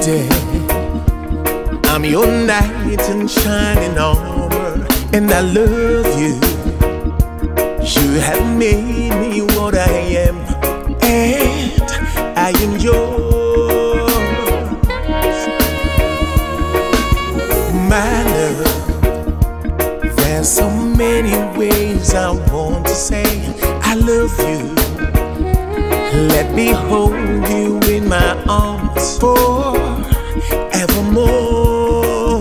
Lady, I'm your knight in shining armor, and I love you. You have made me what I am, and I am yours. My love, there's so many ways I want to say I love you. Let me hold you in my arms forevermore.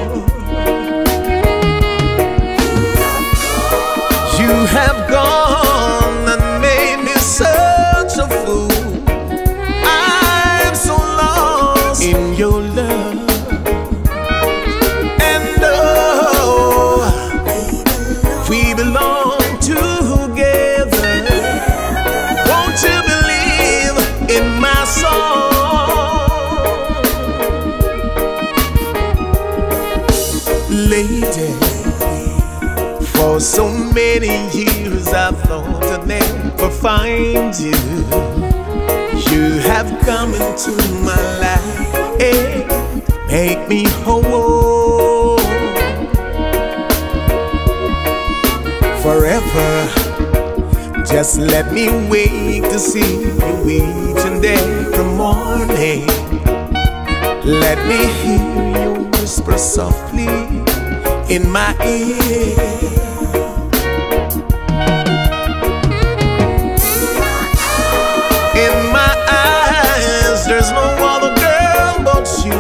You have gone and made me such a fool. I'm so lost in your love. And oh, we belong together. Won't you believe in my song? Lady, for so many years I thought I'd never find you. You have come into my life and make me whole. Forever, just let me wake to see you each and every morning. Let me hear you whisper softly in my ear. In my eyes, there's no other girl but you.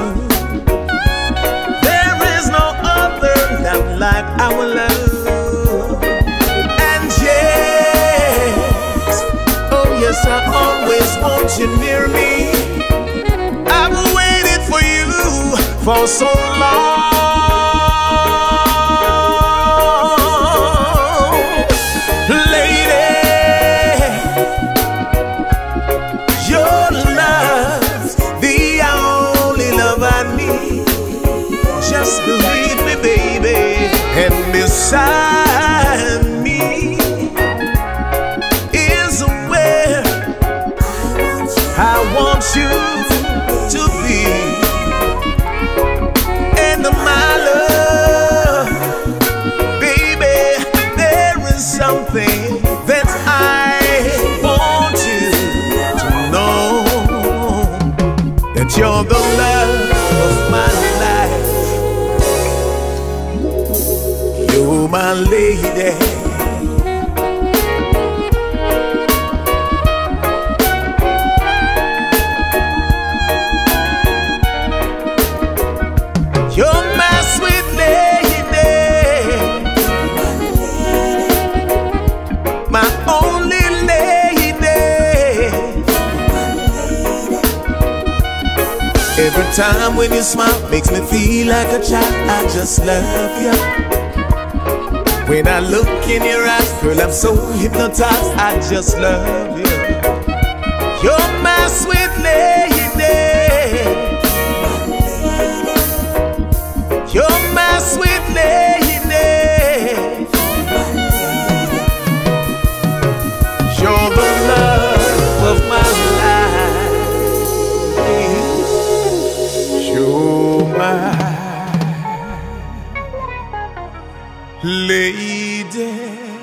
There is no other that like our love. And yes, oh yes, I always want you near me. I've waited for you for so long. Just believe me, baby, and beside me is where I want you to be. And my love, baby, there is something that I want you to know, that you're the love of my life. You're my lady. You're my sweet lady, my only lady. Every time when you smile makes me feel like a child. I just love you. When I look in your eyes, girl, I'm so hypnotized. I just love you. You're my sweet lady. You're my sweet lady. You're the love of my life. You're my lady.